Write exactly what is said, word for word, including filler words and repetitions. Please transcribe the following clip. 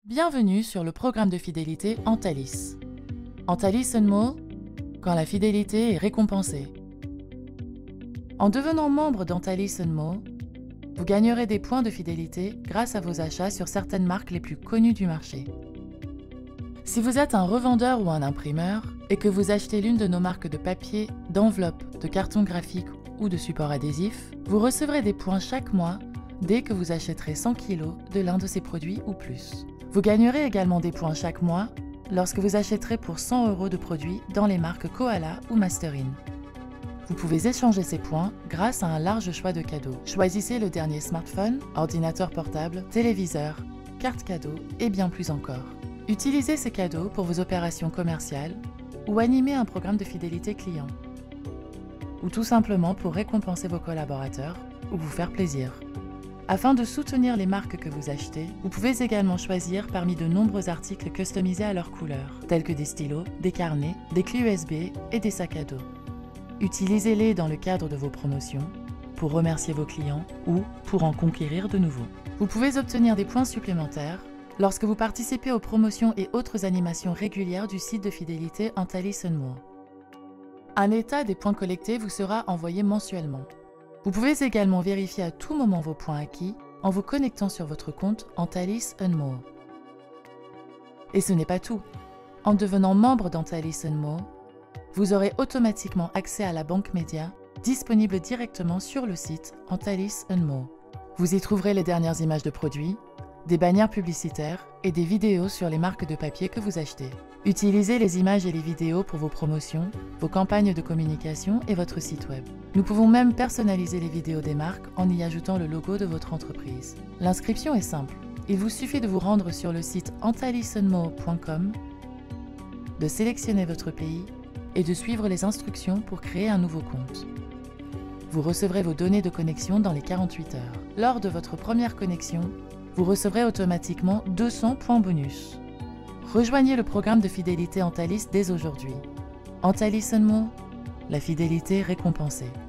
Bienvenue sur le programme de fidélité Antalis. Antalis Unmo, quand la fidélité est récompensée. En devenant membre d'Antalis Unmo, vous gagnerez des points de fidélité grâce à vos achats sur certaines marques les plus connues du marché. Si vous êtes un revendeur ou un imprimeur et que vous achetez l'une de nos marques de papier, d'enveloppes, de carton graphique ou de support adhésif, vous recevrez des points chaque mois dès que vous achèterez cent kilos de l'un de ces produits ou plus. Vous gagnerez également des points chaque mois lorsque vous achèterez pour cent euros de produits dans les marques Koala ou Masterine. Vous pouvez échanger ces points grâce à un large choix de cadeaux. Choisissez le dernier smartphone, ordinateur portable, téléviseur, carte cadeau et bien plus encore. Utilisez ces cadeaux pour vos opérations commerciales ou animer un programme de fidélité client. Ou tout simplement pour récompenser vos collaborateurs ou vous faire plaisir. Afin de soutenir les marques que vous achetez, vous pouvez également choisir parmi de nombreux articles customisés à leur couleur, tels que des stylos, des carnets, des clés U S B et des sacs à dos. Utilisez-les dans le cadre de vos promotions, pour remercier vos clients ou pour en conquérir de nouveaux. Vous pouvez obtenir des points supplémentaires lorsque vous participez aux promotions et autres animations régulières du site de fidélité Antalis Unmo. Un état des points collectés vous sera envoyé mensuellement. Vous pouvez également vérifier à tout moment vos points acquis en vous connectant sur votre compte Antalis Unmo. Et ce n'est pas tout. En devenant membre d'Antalis Unmo, vous aurez automatiquement accès à la banque média disponible directement sur le site Antalis Unmo. Vous y trouverez les dernières images de produits, des bannières publicitaires et des vidéos sur les marques de papier que vous achetez. Utilisez les images et les vidéos pour vos promotions, vos campagnes de communication et votre site web. Nous pouvons même personnaliser les vidéos des marques en y ajoutant le logo de votre entreprise. L'inscription est simple. Il vous suffit de vous rendre sur le site antalis unmo point com, de sélectionner votre pays et de suivre les instructions pour créer un nouveau compte. Vous recevrez vos données de connexion dans les quarante-huit heures. Lors de votre première connexion, vous recevrez automatiquement deux cents points bonus. Rejoignez le programme de fidélité Antalis dès aujourd'hui. Antalis Unmo, la fidélité récompensée.